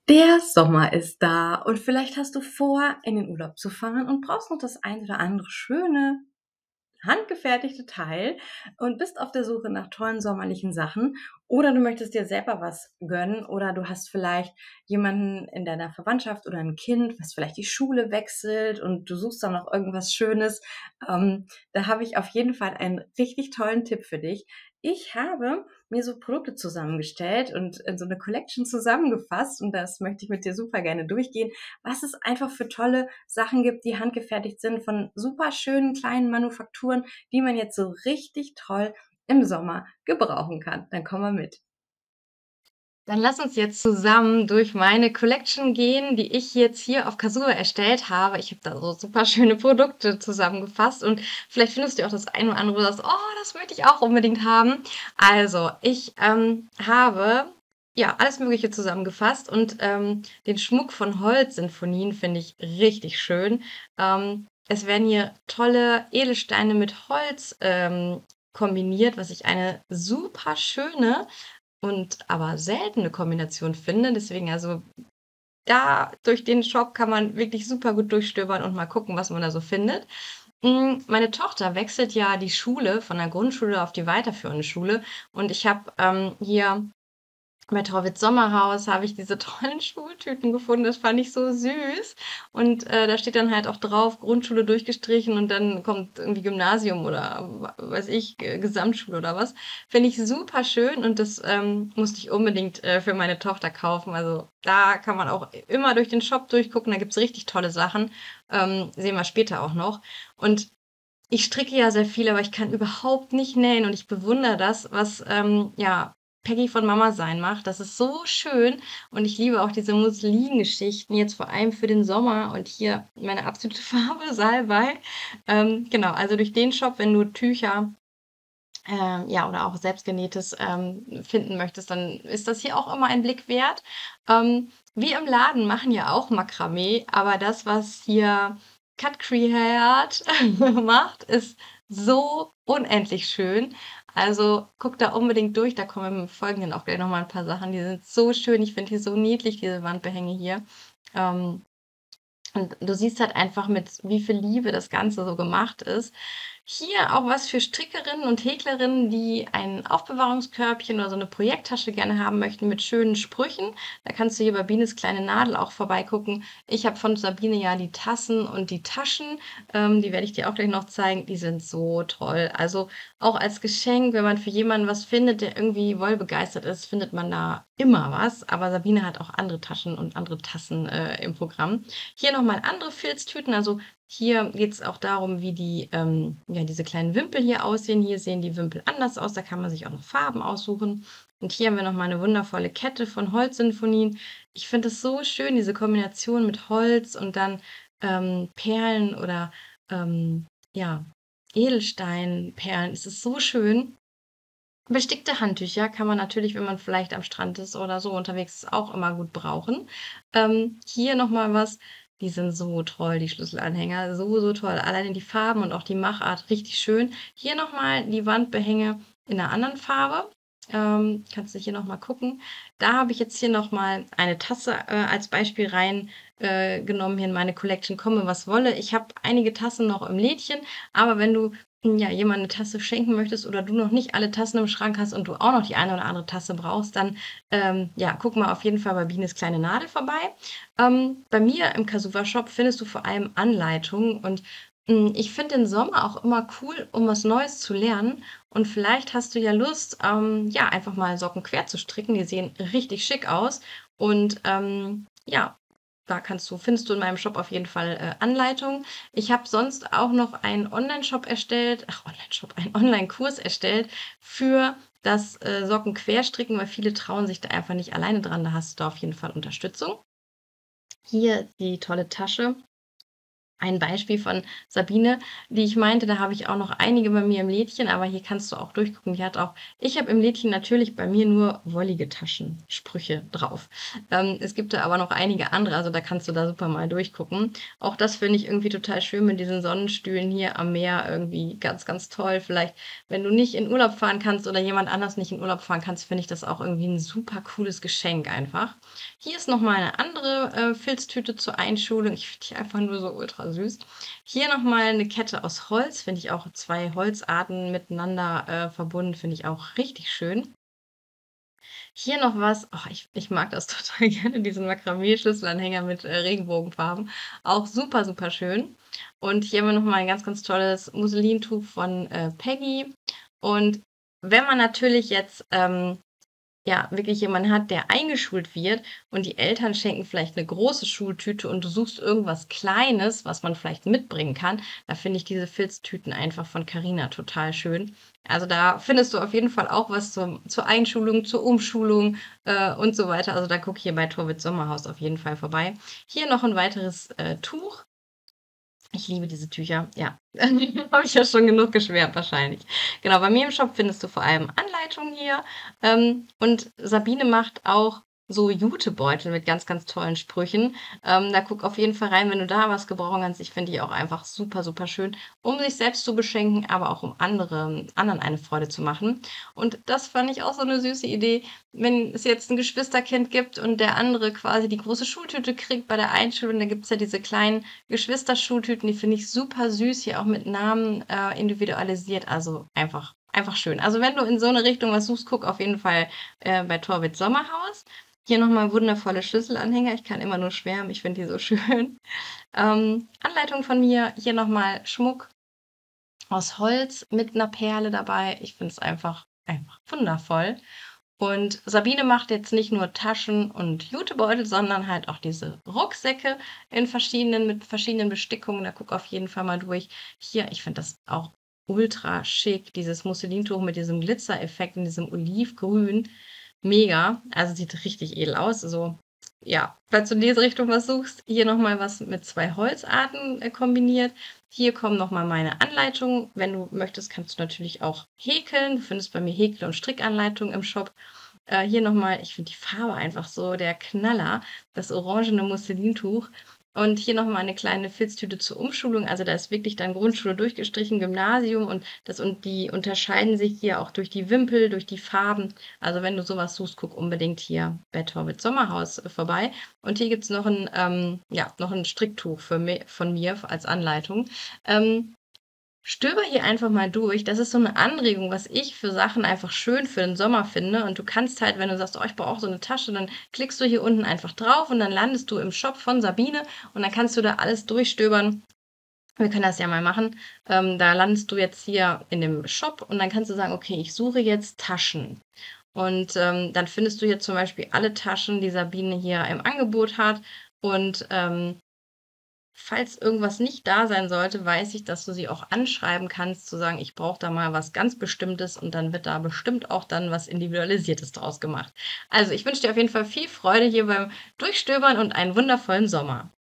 Der Sommer ist da und vielleicht hast du vor, in den Urlaub zu fahren und brauchst noch das ein oder andere schöne, handgefertigte Teil und bist auf der Suche nach tollen sommerlichen Sachen. Oder du möchtest dir selber was gönnen oder du hast vielleicht jemanden in deiner Verwandtschaft oder ein Kind, was vielleicht die Schule wechselt und du suchst dann noch irgendwas Schönes. Da habe ich auf jeden Fall einen richtig tollen Tipp für dich. Ich habe mir so Produkte zusammengestellt und in so eine Collection zusammengefasst und das möchte ich mit dir super gerne durchgehen, was es einfach für tolle Sachen gibt, die handgefertigt sind von super schönen kleinen Manufakturen, die man jetzt so richtig toll im Sommer gebrauchen kann. Dann komm mal mit. Dann lass uns jetzt zusammen durch meine Collection gehen, die ich jetzt hier auf Kasua erstellt habe. Ich habe da so super schöne Produkte zusammengefasst und vielleicht findest du auch das eine oder andere, wo du sagst, oh, das möchte ich auch unbedingt haben. Also, ich habe ja alles Mögliche zusammengefasst und den Schmuck von Holzsinfonien finde ich richtig schön. Es werden hier tolle Edelsteine mit Holz kombiniert, was ich eine super schöne und aber seltene Kombination finde. Deswegen also da durch den Shop kann man wirklich super gut durchstöbern und mal gucken, was man da so findet. Meine Tochter wechselt ja die Schule von der Grundschule auf die weiterführende Schule und ich habe, hier bei Trauwitz Sommerhaus habe ich diese tollen Schultüten gefunden. Das fand ich so süß. Und da steht dann halt auch drauf, Grundschule durchgestrichen und dann kommt irgendwie Gymnasium oder weiß ich, Gesamtschule oder was. Finde ich super schön und das musste ich unbedingt für meine Tochter kaufen. Also da kann man auch immer durch den Shop durchgucken. Da gibt's richtig tolle Sachen. Sehen wir später auch noch. Und ich stricke ja sehr viel, aber ich kann überhaupt nicht nähen und ich bewundere das, was ja, Peggy von Mama sein macht. Das ist so schön und ich liebe auch diese Muslingeschichten, jetzt vor allem für den Sommer und hier meine absolute Farbe, Salbei. Genau, also durch den Shop, wenn du Tücher ja, oder auch selbstgenähtes finden möchtest, dann ist das hier auch immer ein Blick wert. Wir im Laden machen ja auch Makramee, aber das, was hier Cut Create macht, ist so unendlich schön. Also guck da unbedingt durch, da kommen im Folgenden auch gleich noch mal ein paar Sachen, die sind so schön. Ich finde die so niedlich, diese Wandbehänge hier. Ähm, und du siehst halt einfach, mit wie viel Liebe das Ganze so gemacht ist. Hier auch was für Strickerinnen und Häklerinnen, die ein Aufbewahrungskörbchen oder so eine Projekttasche gerne haben möchten mit schönen Sprüchen. Da kannst du hier bei Bines kleine Nadel auch vorbeigucken. Ich habe von Sabine ja die Tassen und die Taschen, die werde ich dir auch gleich noch zeigen. Die sind so toll. Also auch als Geschenk, wenn man für jemanden was findet, der irgendwie wollbegeistert ist, findet man da immer was. Aber Sabine hat auch andere Taschen und andere Tassen im Programm. Hier nochmal andere Filztüten. Also hier geht es auch darum, wie die, ja, diese kleinen Wimpel hier aussehen. Hier sehen die Wimpel anders aus. Da kann man sich auch noch Farben aussuchen. Und hier haben wir nochmal eine wundervolle Kette von Holzsinfonien. Ich finde es so schön, diese Kombination mit Holz und dann Perlen oder ja, Edelsteinperlen. Es ist so schön. Bestickte Handtücher kann man natürlich, wenn man vielleicht am Strand ist oder so unterwegs ist, auch immer gut brauchen. Hier noch mal was, die sind so toll, die Schlüsselanhänger, so, so toll. Alleine die Farben und auch die Machart richtig schön. Hier noch mal die Wandbehänge in einer anderen Farbe. Kannst du hier noch mal gucken. Da habe ich jetzt hier noch mal eine Tasse, als Beispiel rein genommen hier in meine Collection, komme was wolle. Ich habe einige Tassen noch im Lädchen, aber wenn du ja, jemand 'ne Tasse schenken möchtest oder du noch nicht alle Tassen im Schrank hast und du auch noch die eine oder andere Tasse brauchst, dann, ja, guck mal auf jeden Fall bei Bines kleine Nadel vorbei. Bei mir im Casuva-Shop findest du vor allem Anleitungen und ich finde den Sommer auch immer cool, um was Neues zu lernen. Und vielleicht hast du ja Lust, ja, einfach mal Socken quer zu stricken. Die sehen richtig schick aus. Und ja, da findest du in meinem Shop auf jeden Fall Anleitungen. Ich habe sonst auch noch einen Online-Shop erstellt, ach, Online-Shop, einen Online-Kurs erstellt für das Socken querstricken, weil viele trauen sich da einfach nicht alleine dran. Da hast du da auf jeden Fall Unterstützung. Hier die tolle Tasche. ein Beispiel von Sabine, die ich meinte, da habe ich auch noch einige bei mir im Lädchen, aber hier kannst du auch durchgucken. Die hat auch Ich habe im Lädchen natürlich bei mir nur wollige Taschensprüche drauf. Es gibt da aber noch einige andere, also da kannst du da super mal durchgucken. Auch das finde ich irgendwie total schön mit diesen Sonnenstühlen hier am Meer, irgendwie ganz, ganz toll. Vielleicht, wenn du nicht in Urlaub fahren kannst oder jemand anders nicht in Urlaub fahren kannst, finde ich das auch irgendwie ein super cooles Geschenk einfach. Hier ist noch mal 'ne andere, Filztüte zur Einschulung. Ich finde die einfach nur so ultra süß. Hier noch mal 'ne Kette aus Holz, finde ich auch 2 Holzarten miteinander, verbunden, finde ich auch richtig schön. Hier noch was, ich mag das total gerne, diesen Makramee-Schlüsselanhänger mit, Regenbogenfarben. Auch super, super schön. Und hier haben wir noch mal 'n ganz, ganz tolles Musselintuch von, Peggy. Und wenn man natürlich jetzt, ja, wirklich jemanden hat, der eingeschult wird und die Eltern schenken vielleicht eine große Schultüte und du suchst irgendwas Kleines, was man vielleicht mitbringen kann, da finde ich diese Filztüten einfach von Carina total schön. Also, da findest du auf jeden Fall auch was zur Einschulung, zur Umschulung, und so weiter. Also, da guck hier bei Torwitz Sommerhaus auf jeden Fall vorbei. Hier noch ein weiteres, Tuch. Ich liebe diese Tücher, ja. Habe ich ja schon genug geschwärmt wahrscheinlich. Genau, bei mir im Shop findest du vor allem Anleitungen hier. Und Sabine macht auch so Jutebeutel mit ganz, ganz tollen Sprüchen. Da guck auf jeden Fall rein, wenn du da was gebrauchen kannst. Ich finde die auch einfach super, super schön, um sich selbst zu beschenken, aber auch um anderen eine Freude zu machen. Und das fand ich auch so eine süße Idee, wenn es jetzt ein Geschwisterkind gibt und der andere quasi die große Schultüte kriegt bei der Einschulung, da gibt's ja diese kleinen Geschwisterschultüten, die finde ich super süß, hier auch mit Namen, individualisiert, also einfach schön. Also, wenn du in so eine Richtung was suchst, guck auf jeden Fall, bei Torwitz Sommerhaus. Hier noch mal wundervolle Schlüsselanhänger. Ich kann immer nur schwärmen, ich finde die so schön. Anleitung von mir, hier noch mal Schmuck aus Holz mit einer Perle dabei. Ich finde es einfach wundervoll. Und Sabine macht jetzt nicht nur Taschen und Jutebeutel, sondern halt auch diese Rucksäcke mit verschiedenen Bestickungen. Da guck auf jeden Fall mal durch. Hier, ich finde das auch ultra schick, dieses Musselintuch mit diesem Glitzereffekt in diesem Olivgrün. Mega. Also sieht richtig edel aus. So, ja, falls du in diese Richtung was suchst, hier nochmal was mit 2 Holzarten, kombiniert. Hier kommen nochmal meine Anleitungen. Wenn du möchtest, kannst du natürlich auch häkeln. Du findest bei mir Häkel und Strickanleitungen im Shop. Hier nochmal, ich finde die Farbe einfach so der Knaller, das orangene Musselintuch. Und hier nochmal eine kleine Filztüte zur Umschulung. Also da ist wirklich dann Grundschule durchgestrichen, Gymnasium und die unterscheiden sich hier auch durch die Wimpel, durch die Farben. Also wenn du sowas suchst, guck unbedingt hier bei Torwitz Sommerhaus vorbei. Und hier gibt's noch ein Stricktuch von mir als Anleitung. Ähm, Stöber hier einfach mal durch. Das ist so eine Anregung, was ich für Sachen einfach schön für den Sommer finde. Und du kannst halt, wenn du sagst: „Oh, ich brauche so eine Tasche“, dann klickst du hier unten einfach drauf und dann landest du im Shop von Sabine und dann kannst du da alles durchstöbern. Wir können das ja mal machen. Da landest du jetzt hier in dem Shop und dann kannst du sagen: „Okay, ich suche jetzt Taschen.“ Und, dann findest du hier zum Beispiel alle Taschen, die Sabine hier im Angebot hat und, falls irgendwas nicht da sein sollte, weiß ich, dass du sie auch anschreiben kannst, zu sagen: „Ich brauche da mal was ganz Bestimmtes“, und dann wird da bestimmt auch dann was Individualisiertes draus gemacht. Also, ich wünsche dir auf jeden Fall viel Freude hier beim Durchstöbern und einen wundervollen Sommer.